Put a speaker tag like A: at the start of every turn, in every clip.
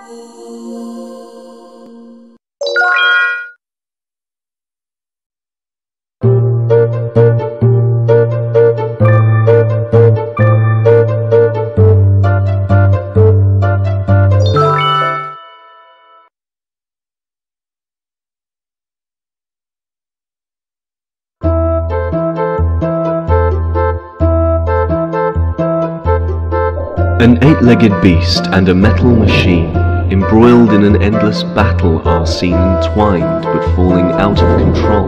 A: An eight-legged beast and a metal machine, embroiled in an endless battle, are seen entwined but falling out of control.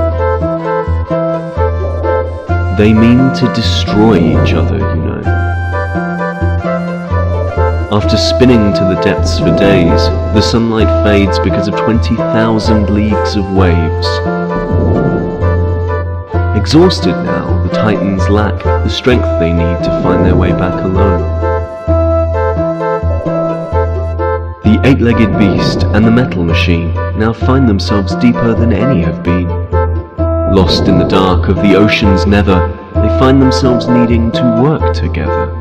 A: They mean to destroy each other, you know. After spinning to the depths for days, the sunlight fades because of 20,000 leagues of waves. Exhausted now, the Titans lack the strength they need to find their way back alone. The eight-legged beast and the metal machine now find themselves deeper than any have been. Lost in the dark of the ocean's nether, they find themselves needing to work together.